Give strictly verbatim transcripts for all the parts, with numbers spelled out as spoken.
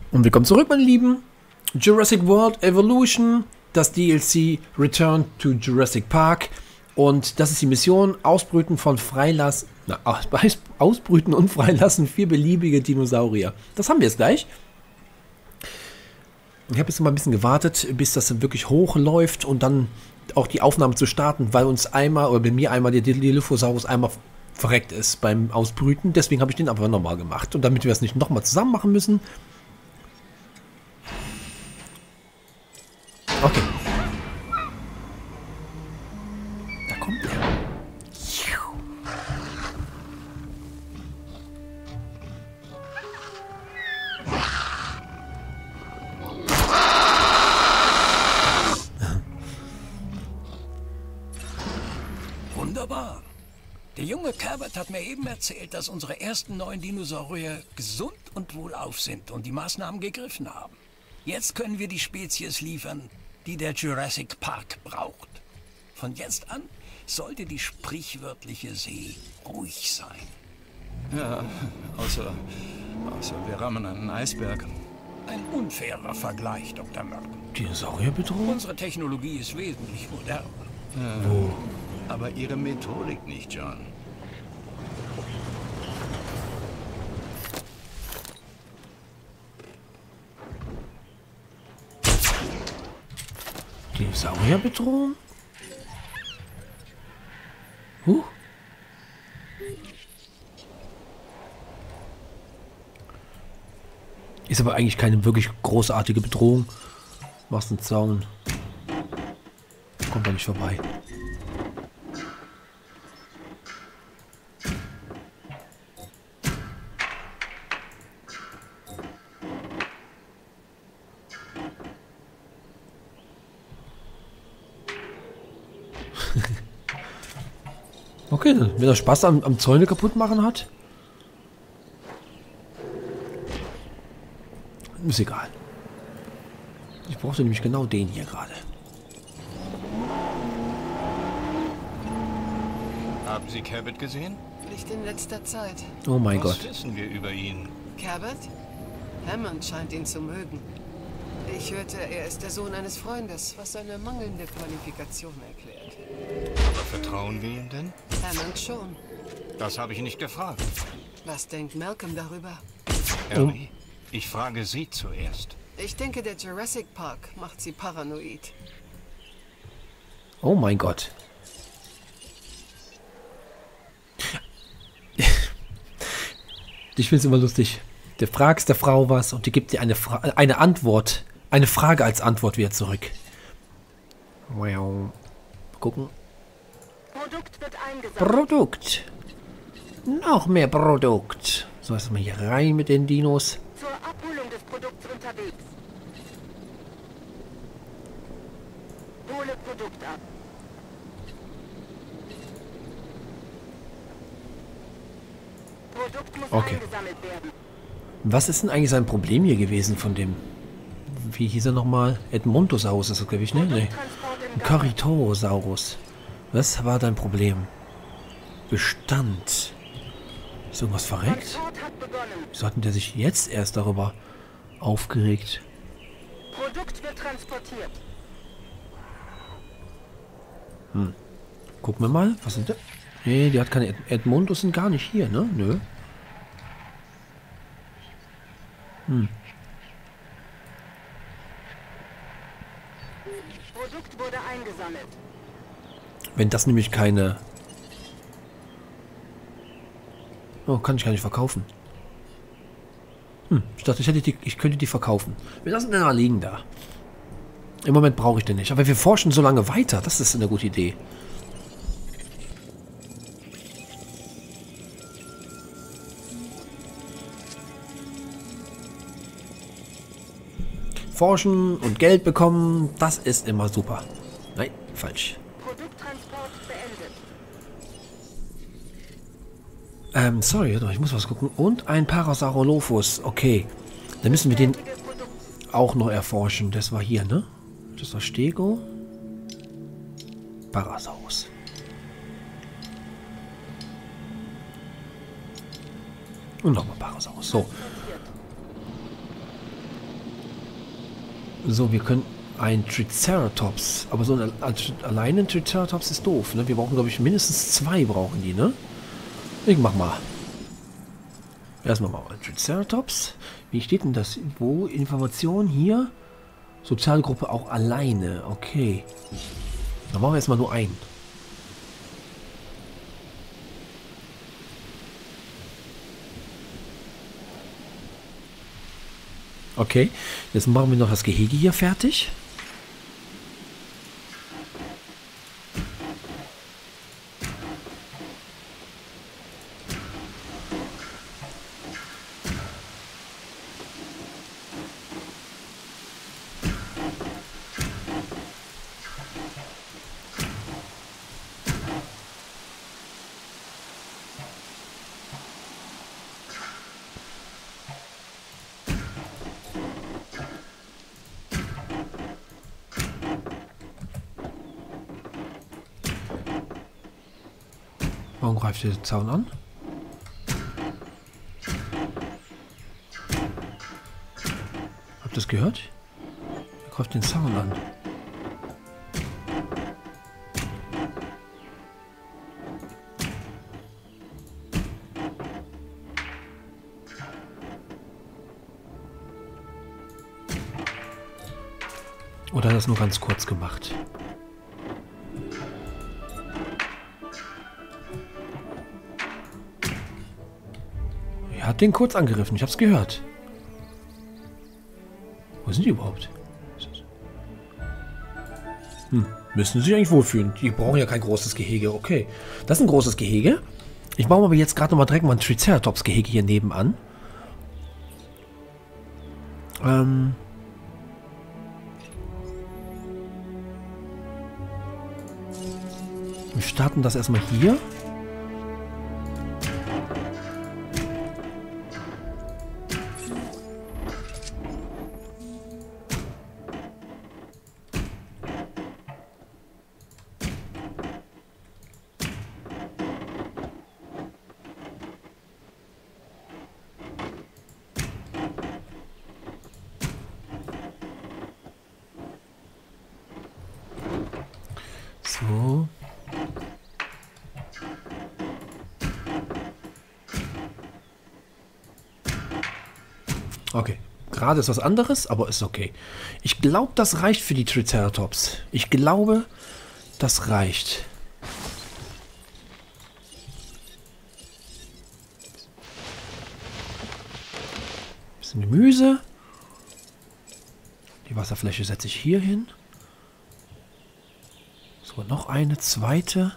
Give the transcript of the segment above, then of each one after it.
Und willkommen zurück, meine Lieben. Jurassic World Evolution, das D L C Return to Jurassic Park. Und das ist die Mission, Ausbrüten von Freilassen, na, Ausbrüten und Freilassen vier beliebige Dinosaurier. Das haben wir jetzt gleich. Ich habe jetzt mal ein bisschen gewartet, bis das dann wirklich hochläuft und dann auch die Aufnahme zu starten, weil uns einmal, oder bei mir einmal der Dilophosaurus einmal verreckt ist beim Ausbrüten. Deswegen habe ich den einfach nochmal gemacht. Und damit wir es nicht nochmal zusammen machen müssen. Okay. Da kommt er. Wunderbar. Der junge Cabot hat mir eben erzählt, dass unsere ersten neuen Dinosaurier gesund und wohlauf sind und die Maßnahmen gegriffen haben. Jetzt können wir die Spezies liefern, die der Jurassic Park braucht. Von jetzt an sollte die sprichwörtliche See ruhig sein. Ja, außer, außer wir rammen einen Eisberg. Ein unfairer Vergleich, Doktor Merkel. Dinosaurierbedrohung? Unsere Technologie ist wesentlich moderner. Ja, Wo? aber Ihre Methodik nicht, John. Dinosaurierbedrohung? Huh. Ist aber eigentlich keine wirklich großartige Bedrohung. Machst einen Zaun. Kommt da nicht vorbei. Okay, wenn er Spaß am, am Zäune kaputt machen hat. Ist egal. Ich brauchte nämlich genau den hier gerade. Haben Sie Cabot gesehen? Nicht in letzter Zeit. Oh mein Was Gott. wissen wir über ihn? Cabot? Hammond scheint ihn zu mögen. Ich hörte, er ist der Sohn eines Freundes, was seine mangelnde Qualifikation erklärt. Aber vertrauen wir ihm denn? Hammond schon. Das habe ich nicht gefragt. Was denkt Malcolm darüber? Ellie, ich frage Sie zuerst. Ich denke, der Jurassic Park macht sie paranoid. Oh mein Gott. Ich finde es immer lustig. Du fragst der Frau was und die gibt dir eine, Fra eine Antwort. Eine Frage als Antwort wieder zurück. Wow. Gucken. Produkt wird eingesammelt. Produkt. Noch mehr Produkt. So, jetzt mal hier rein mit den Dinos. Zur Abholung des Produkts unterwegs. Hole Produkt ab. Produkt muss Okay. eingesammelt werden. Was ist denn eigentlich sein Problem hier gewesen von dem... Wie hieß er nochmal? Edmontosaurus ist das, glaube ich, ne? Nee. Transport im Gang. Corythosaurus. Was war dein Problem? Bestand. Ist irgendwas verreckt? Transport hat begonnen. Wieso hat denn der sich jetzt erst darüber aufgeregt? Produkt wird transportiert. Gucken wir mal. Was sind das? Nee, die hat keine... Ed Edmontos sind gar nicht hier, ne? Nö. Hm. Produkt wurde eingesammelt. Wenn das nämlich keine... Oh, kann ich gar nicht verkaufen. Hm, ich dachte, ich, hätte die, ich könnte die verkaufen. Wir lassen den mal liegen da. Im Moment brauche ich den nicht. Aber wir forschen so lange weiter. Das ist eine gute Idee. Forschen und Geld bekommen, das ist immer super. Nein, falsch. Produkttransport beendet. Ähm, sorry, warte mal, ich muss was gucken. Und ein Parasaurolophus. Okay. Dann müssen wir den Fertiges Produkt. auch noch erforschen. Das war hier, ne? Das war Stego. Parasaurus. Und nochmal Parasaurus. So. So, wir können ein Triceratops. Aber so ein alleine ein Triceratops ist doof, ne? Wir brauchen, glaube ich, mindestens zwei brauchen die, ne? Ich mach mal. Erstmal mal ein Triceratops. Wie steht denn das? Wo? Information hier? Sozialgruppe auch alleine. Okay. Dann machen wir erstmal nur einen. Okay. Jetzt machen wir noch das Gehege hier fertig. Warum greift der Zaun an? Habt ihr das gehört? Er greift den Zaun an. Oder hat er das nur ganz kurz gemacht? Er hat den kurz angegriffen, ich hab's gehört. Wo sind die überhaupt? Hm, müssen sich eigentlich wohlfühlen. Die brauchen ja kein großes Gehege. Okay, das ist ein großes Gehege. Ich baue aber jetzt gerade nochmal direkt mal ein Triceratops-Gehege hier nebenan. Ähm... Wir starten das erstmal hier. So. Okay. Gerade ist was anderes, aber ist okay. Ich glaube, das reicht für die Triceratops. Ich glaube, das reicht. Bisschen Gemüse. Die Wasserfläche setze ich hier hin. So, noch eine zweite.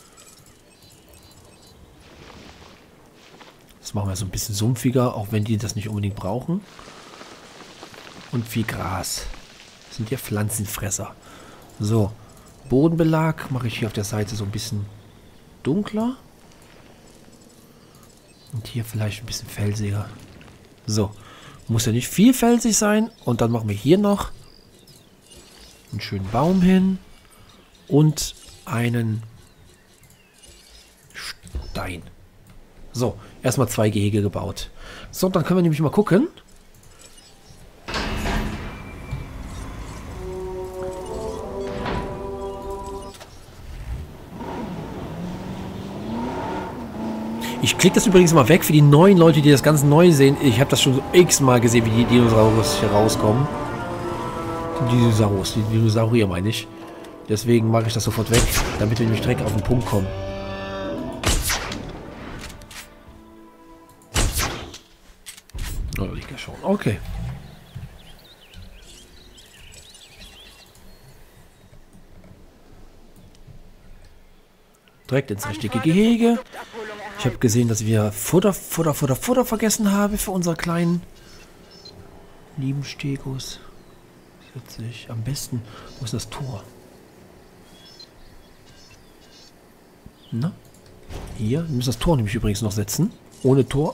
Das machen wir so ein bisschen sumpfiger, auch wenn die das nicht unbedingt brauchen. Und viel Gras. Das sind ja Pflanzenfresser. So, Bodenbelag mache ich hier auf der Seite so ein bisschen dunkler. Und hier vielleicht ein bisschen felsiger. So, muss ja nicht viel felsig sein. Und dann machen wir hier noch einen schönen Baum hin. Und einen Stein. So, erstmal zwei Gehege gebaut. So, dann können wir nämlich mal gucken. Ich klicke das übrigens mal weg für die neuen Leute, die das ganz neu sehen. Ich habe das schon so x-mal gesehen, wie die Dinosaurier hier rauskommen. Die Dinosaurier, die Dinosaurier meine ich. Deswegen mache ich das sofort weg, damit wir nämlich direkt auf den Punkt kommen. Oh, liegt ja schon. Okay. Direkt ins richtige Gehege. Ich habe gesehen, dass wir Futter, Futter, Futter, Futter vergessen haben für unsere kleinen lieben Stegos. vierzig. Am besten. Wo ist das Tor? Na? Hier. Wir müssen das Tor nämlich übrigens noch setzen. Ohne Tor.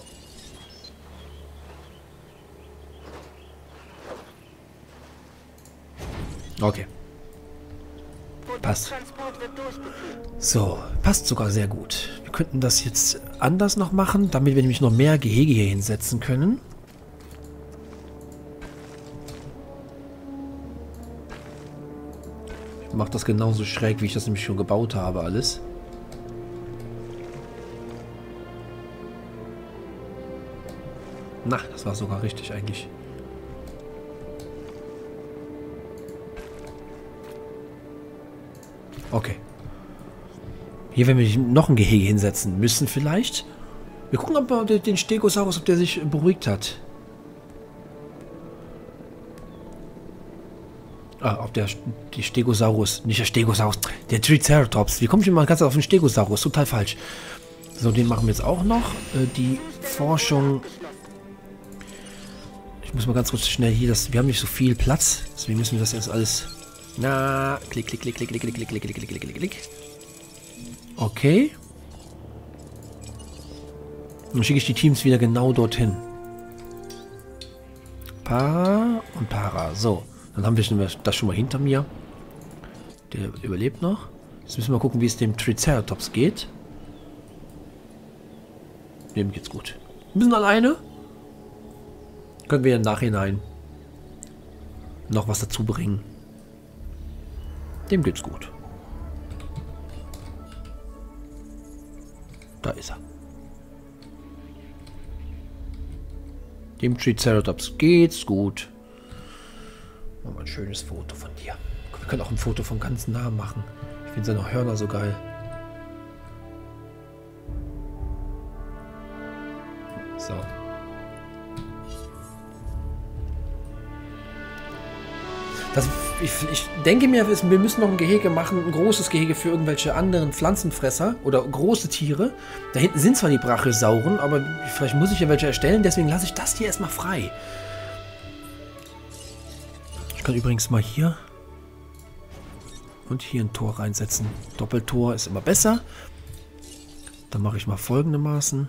Okay. Passt. So, passt sogar sehr gut. Wir könnten das jetzt anders noch machen, damit wir nämlich noch mehr Gehege hier hinsetzen können. Macht das genauso schräg, wie ich das nämlich schon gebaut habe, alles. Na, das war sogar richtig eigentlich. Okay. Hier werden wir noch ein Gehege hinsetzen müssen vielleicht. Wir gucken, ob wir den Stegosaurus, ob der sich beruhigt hat. Ah, ob der die Stegosaurus, nicht der Stegosaurus, der Triceratops. Wie komme ich immer ganz auf den Stegosaurus? Total falsch. So, den machen wir jetzt auch noch. Äh, die Forschung. Ich muss mal ganz kurz schnell hier, das, wir haben nicht so viel Platz. Deswegen müssen wir das jetzt alles... Na, klick, klick, klick, klick, klick, klick, klick, klick, klick, klick, klick, klick. Okay. Dann schicke ich die Teams wieder genau dorthin. Para und Para. So, dann haben wir das schon mal hinter mir. Der überlebt noch. Jetzt müssen wir mal gucken, wie es dem Triceratops geht. Dem geht's gut. Ein bisschen alleine. Können wir im Nachhinein noch was dazu bringen. Dem geht's gut. Da ist er. Dem Triceratops geht's gut. Machen wir ein schönes Foto von dir. Wir können auch ein Foto von ganz nah machen. Ich finde seine Hörner so geil. So. Das, ich, ich denke mir, wir müssen noch ein Gehege machen, ein großes Gehege für irgendwelche anderen Pflanzenfresser oder große Tiere. Da hinten sind zwar die Brachysauren, aber vielleicht muss ich ja welche erstellen, deswegen lasse ich das hier erstmal frei. Ich kann übrigens mal hier und hier ein Tor reinsetzen. Doppeltor ist immer besser. Dann mache ich mal folgendermaßen.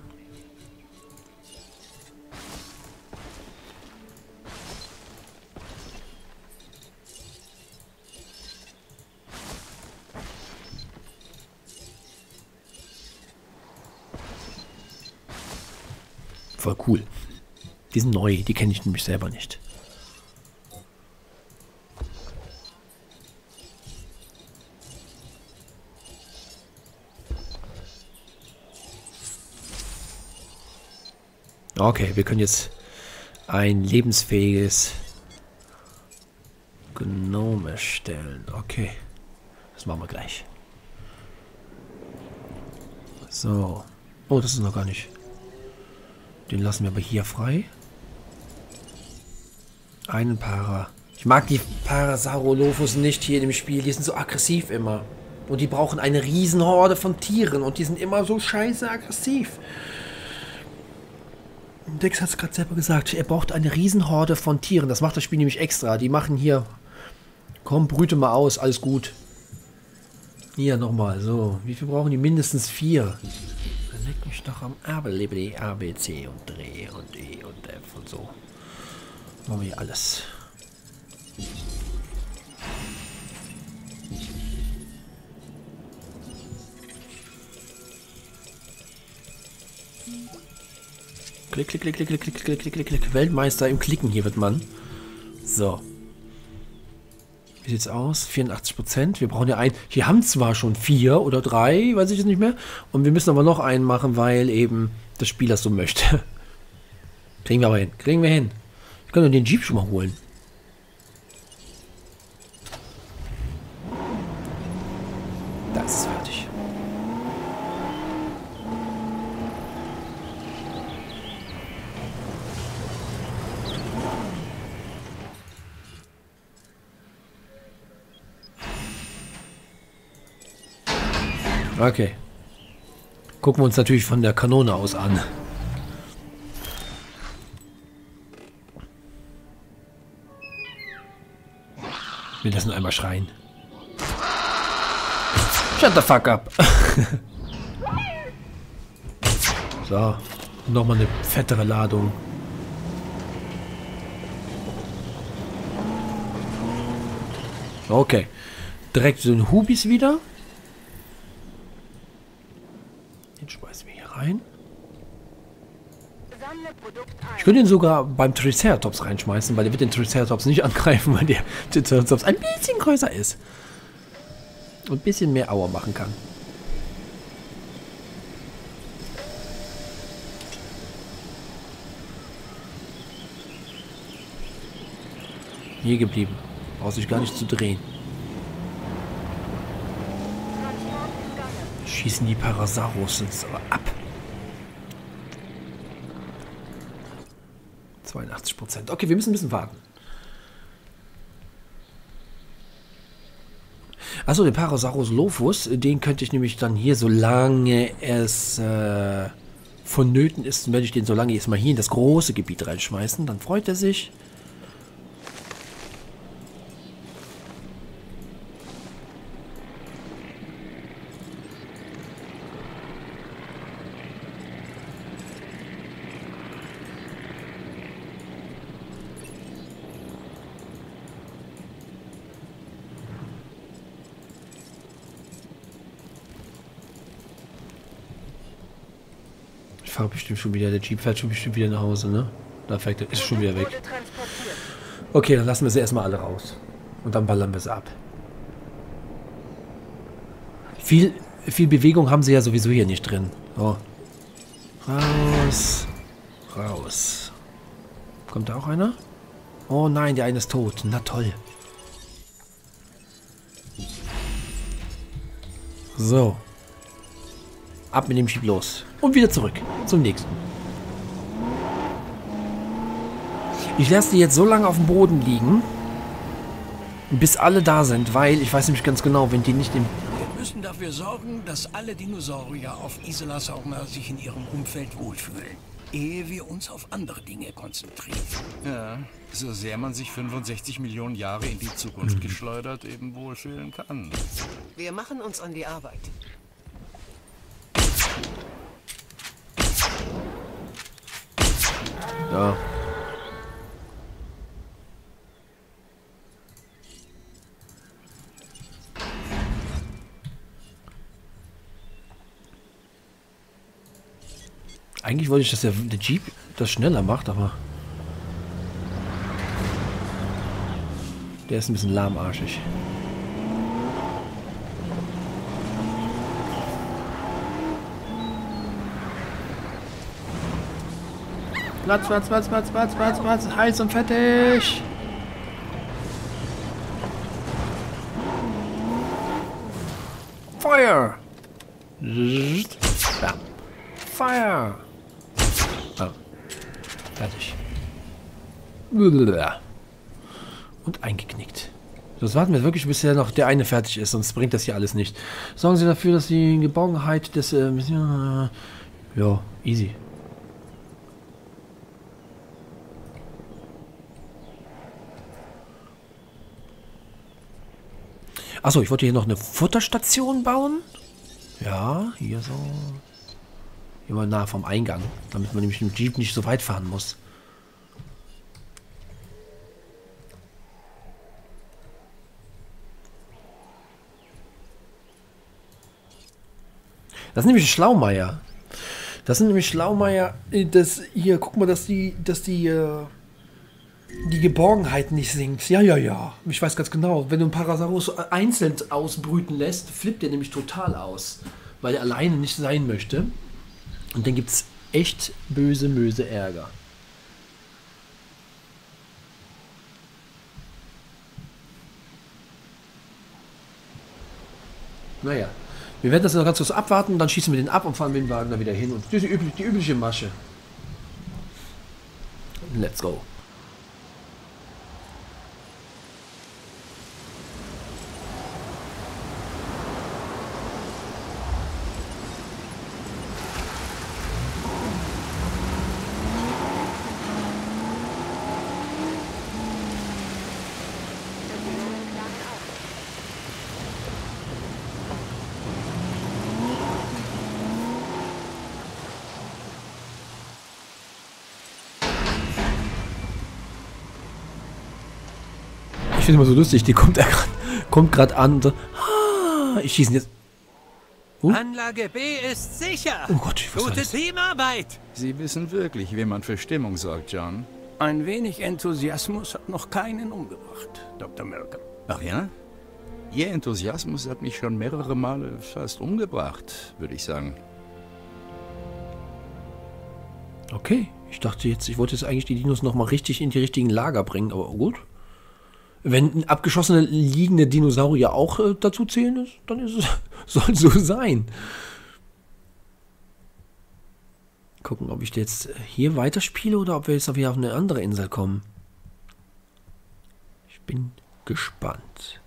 Voll cool. Die sind neu, die kenne ich nämlich selber nicht. Okay, wir können jetzt ein lebensfähiges Gnome erstellen. Okay, das machen wir gleich. So. Oh, das ist noch gar nicht. Den lassen wir aber hier frei. Einen Para. Ich mag die Parasaurolophus nicht hier im Spiel. Die sind so aggressiv immer. Und die brauchen eine Riesenhorde von Tieren. Und die sind immer so scheiße aggressiv. Dex hat es gerade selber gesagt. Er braucht eine Riesenhorde von Tieren. Das macht das Spiel nämlich extra. Die machen hier... Komm, brüte mal aus. Alles gut. Hier nochmal. So. Wie viel brauchen die? Mindestens vier. Leck mich doch am Abel, A, B, C und Dreh und E und F und so. Machen wir hier alles. Klick, klick, klick, klick, klick, klick, klick, klick, klick, klick. Weltmeister im Klicken hier wird man. So. Wie sieht's aus? vierundachtzig Prozent. Wir brauchen ja einen. Wir haben zwar schon vier oder drei, weiß ich jetzt nicht mehr. Und wir müssen aber noch einen machen, weil eben das Spiel das so möchte. Kriegen wir aber hin. Kriegen wir hin. Wir können den Jeep schon mal holen. Das ist fertig. Okay. Gucken wir uns natürlich von der Kanone aus an. Wir lassen einmal schreien. Shut the fuck up. So. Nochmal eine fettere Ladung. Okay. Direkt so ein Hubis wieder. Den schmeißen wir hier rein. Ich könnte ihn sogar beim Triceratops reinschmeißen, weil der wird den Triceratops nicht angreifen, weil der Triceratops ein bisschen größer ist. Und ein bisschen mehr Auer machen kann. Hier geblieben. Braucht sich gar nicht zu drehen. Schießen die Parasaurus jetzt aber ab. zweiundachtzig Prozent. Okay, wir müssen ein bisschen warten. Achso, den Parasaurus Lophus, den könnte ich nämlich dann hier, solange es äh, vonnöten ist, werde ich den solange jetzt mal hier in das große Gebiet reinschmeißen. Dann freut er sich. Fahrt bestimmt schon wieder, der Jeep fährt schon bestimmt wieder nach Hause, ne? Da fährt er, ist schon wieder weg. Okay, dann lassen wir sie erstmal alle raus. Und dann ballern wir sie ab. Viel, viel Bewegung haben sie ja sowieso hier nicht drin. So. Raus. Raus. Kommt da auch einer? Oh nein, der eine ist tot. Na toll. So. Ab mit dem Jeep los. Und wieder zurück. Zum nächsten. Ich lasse die jetzt so lange auf dem Boden liegen, bis alle da sind, weil ich weiß nämlich ganz genau, wenn die nicht im... Wir müssen dafür sorgen, dass alle Dinosaurier auf Isla Sorna sich in ihrem Umfeld wohlfühlen, ehe wir uns auf andere Dinge konzentrieren. Ja, so sehr man sich fünfundsechzig Millionen Jahre in die Zukunft geschleudert eben wohlfühlen kann. Wir machen uns an die Arbeit. Ja. Eigentlich wollte ich, dass der, der Jeep das schneller macht, aber der ist ein bisschen lahmarschig. Platz, Platz, Platz, Platz, Platz, Platz, Platz, heiß und fertig. Feuer. Ja. Feuer. Ah. Fertig. Und eingeknickt. Das warten wir wirklich, bis noch der eine fertig ist, sonst bringt das hier alles nicht. Sorgen Sie dafür, dass die Geborgenheit des... Äh, ja, easy. Achso, ich wollte hier noch eine Futterstation bauen. Ja, hier so. Hier mal nah vom Eingang, damit man nämlich mit dem Jeep nicht so weit fahren muss. Das ist nämlich ein Schlaumeier. Das sind nämlich Schlaumeier. Das hier, guck mal, dass die, dass die, äh, die Geborgenheit nicht sinkt. Ja, ja, ja. Ich weiß ganz genau. Wenn du einen Parasaurus einzeln ausbrüten lässt, flippt der nämlich total aus. Weil er alleine nicht sein möchte. Und dann gibt es echt böse, böse Ärger. Naja. Wir werden das noch ganz kurz abwarten, dann schießen wir den ab und fahren mit dem Wagen da wieder hin. Und die, die, die übliche Masche. Let's go. Ich finde immer so lustig, die kommt gerade kommt gerade an. So, ah, ich schieße jetzt. Uh? Anlage B ist sicher. Oh Gott, was Gute Teamarbeit. Sie wissen wirklich, wie man für Stimmung sorgt, John. Ein wenig Enthusiasmus hat noch keinen umgebracht, Doktor Malcolm. Ach ja? Ihr Enthusiasmus hat mich schon mehrere Male fast umgebracht, würde ich sagen. Okay, ich dachte jetzt, ich wollte jetzt eigentlich die Dinos nochmal richtig in die richtigen Lager bringen, aber gut. Wenn abgeschossene liegende Dinosaurier auch äh, dazu zählen, ist, dann ist es, soll so sein. Gucken, ob ich jetzt hier weiterspiele oder ob wir jetzt wieder auf eine andere Insel kommen. Ich bin gespannt.